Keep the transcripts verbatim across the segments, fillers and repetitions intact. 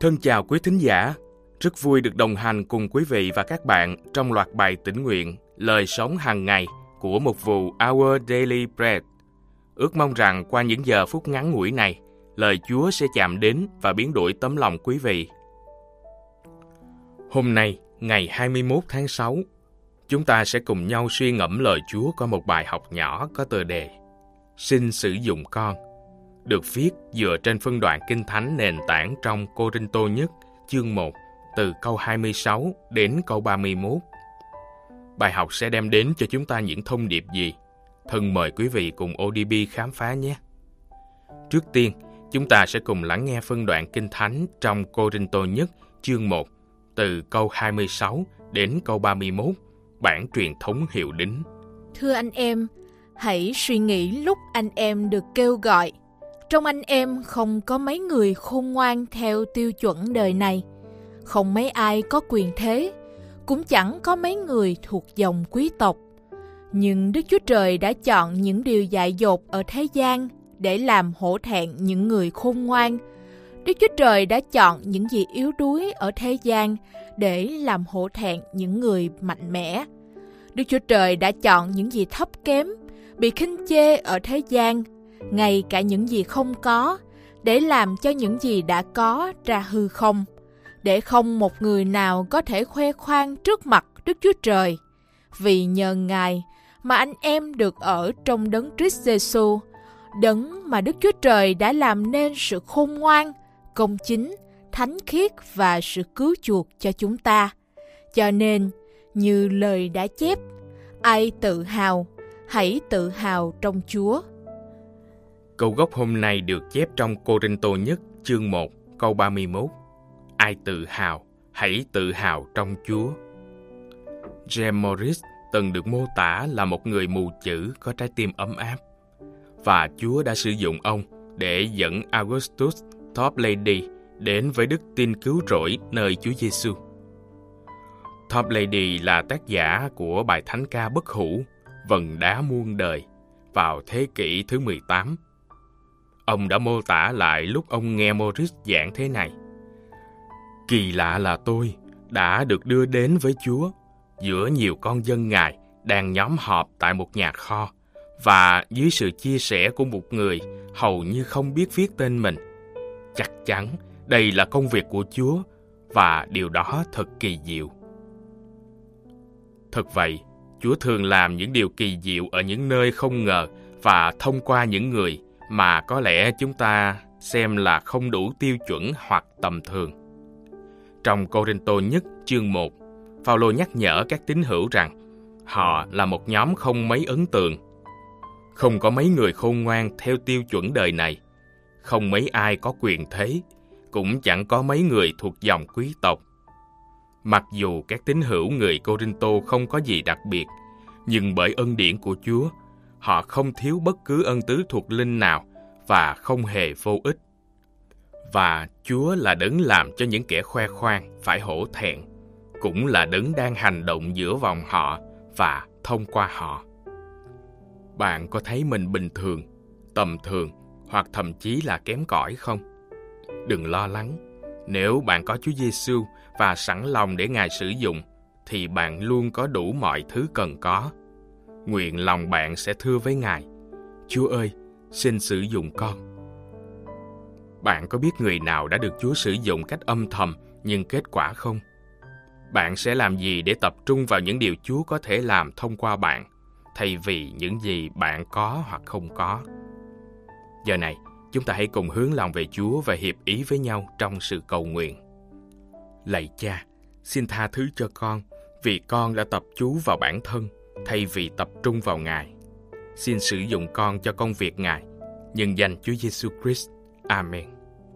Thân chào quý thính giả, rất vui được đồng hành cùng quý vị và các bạn trong loạt bài tĩnh nguyện Lời sống hàng ngày của mục vụ Our Daily Bread. Ước mong rằng qua những giờ phút ngắn ngủi này, lời Chúa sẽ chạm đến và biến đổi tấm lòng quý vị. Hôm nay, ngày hai mươi mốt tháng sáu, chúng ta sẽ cùng nhau suy ngẫm lời Chúa qua một bài học nhỏ có tựa đề Xin sử dụng con, được viết dựa trên phân đoạn Kinh Thánh nền tảng trong Cô-rinh-tô nhất chương một từ câu hai mươi sáu đến câu ba mươi mốt. Bài học sẽ đem đến cho chúng ta những thông điệp gì? Thân mời quý vị cùng ô đê bê khám phá nhé. Trước tiên, chúng ta sẽ cùng lắng nghe phân đoạn Kinh Thánh trong Cô-rinh-tô nhất chương một từ câu hai mươi sáu đến câu ba mươi mốt, bản truyền thống Hiệu Đính. Thưa anh em, hãy suy nghĩ lúc anh em được kêu gọi. Trong anh em không có mấy người khôn ngoan theo tiêu chuẩn đời này, không mấy ai có quyền thế, cũng chẳng có mấy người thuộc dòng quý tộc. Nhưng Đức Chúa Trời đã chọn những điều dại dột ở thế gian để làm hổ thẹn những người khôn ngoan. Đức Chúa Trời đã chọn những gì yếu đuối ở thế gian để làm hổ thẹn những người mạnh mẽ. Đức Chúa Trời đã chọn những gì thấp kém, bị khinh chê ở thế gian, ngay cả những gì không có, để làm cho những gì đã có ra hư không, để không một người nào có thể khoe khoang trước mặt Đức Chúa Trời. Vì nhờ Ngài mà anh em được ở trong đấng Christ Giêsu, đấng mà Đức Chúa Trời đã làm nên sự khôn ngoan, công chính, thánh khiết và sự cứu chuộc cho chúng ta. Cho nên, như lời đã chép, ai tự hào, hãy tự hào trong Chúa. Câu gốc hôm nay được chép trong Cô-rinh-tô nhất chương một câu ba mươi mốt. Ai tự hào, hãy tự hào trong Chúa. James Morris từng được mô tả là một người mù chữ có trái tim ấm áp, và Chúa đã sử dụng ông để dẫn Augustus Toplady đến với đức tin cứu rỗi nơi Chúa Giêsu. Toplady là tác giả của bài thánh ca bất hủ Vần đá muôn đời vào thế kỷ thứ mười tám. Ông đã mô tả lại lúc ông nghe Morris giảng thế này: Kỳ lạ là tôi đã được đưa đến với Chúa giữa nhiều con dân Ngài đang nhóm họp tại một nhà kho, và dưới sự chia sẻ của một người hầu như không biết viết tên mình. Chắc chắn đây là công việc của Chúa, và điều đó thật kỳ diệu. Thật vậy, Chúa thường làm những điều kỳ diệu ở những nơi không ngờ và thông qua những người mà có lẽ chúng ta xem là không đủ tiêu chuẩn hoặc tầm thường. Trong Cô-rinh-tô nhất chương một, Phao-lô nhắc nhở các tín hữu rằng họ là một nhóm không mấy ấn tượng. Không có mấy người khôn ngoan theo tiêu chuẩn đời này, không mấy ai có quyền thế, cũng chẳng có mấy người thuộc dòng quý tộc. Mặc dù các tín hữu người Cô-rinh-tô không có gì đặc biệt, nhưng bởi ân điển của Chúa, họ không thiếu bất cứ ân tứ thuộc linh nào và không hề vô ích. Và Chúa là đấng làm cho những kẻ khoe khoang phải hổ thẹn, cũng là đấng đang hành động giữa vòng họ và thông qua họ. Bạn có thấy mình bình thường, tầm thường hoặc thậm chí là kém cỏi không? Đừng lo lắng. Nếu bạn có Chúa Giêsu và sẵn lòng để Ngài sử dụng, thì bạn luôn có đủ mọi thứ cần có. Nguyện lòng bạn sẽ thưa với Ngài: Chúa ơi, xin sử dụng con. Bạn có biết người nào đã được Chúa sử dụng cách âm thầm nhưng kết quả không? Bạn sẽ làm gì để tập trung vào những điều Chúa có thể làm thông qua bạn, thay vì những gì bạn có hoặc không có? Giờ này, chúng ta hãy cùng hướng lòng về Chúa và hiệp ý với nhau trong sự cầu nguyện. Lạy Cha, xin tha thứ cho con vì con đã tập chú vào bản thân thay vì tập trung vào Ngài. Xin sử dụng con cho công việc Ngài, nhân danh Chúa Giêsu Christ. Amen.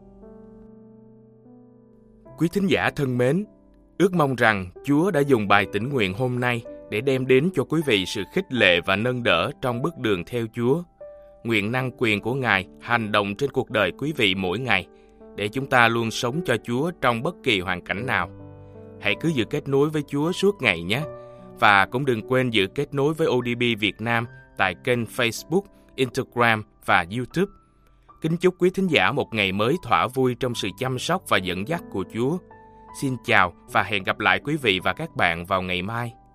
Quý thính giả thân mến, ước mong rằng Chúa đã dùng bài tĩnh nguyện hôm nay để đem đến cho quý vị sự khích lệ và nâng đỡ trong bước đường theo Chúa. Nguyện năng quyền của Ngài hành động trên cuộc đời quý vị mỗi ngày, để chúng ta luôn sống cho Chúa trong bất kỳ hoàn cảnh nào. Hãy cứ giữ kết nối với Chúa suốt ngày nhé. Và cũng đừng quên giữ kết nối với ô đê bê Việt Nam tại kênh Facebook, Instagram và YouTube. Kính chúc quý thính giả một ngày mới thỏa vui trong sự chăm sóc và dẫn dắt của Chúa. Xin chào và hẹn gặp lại quý vị và các bạn vào ngày mai.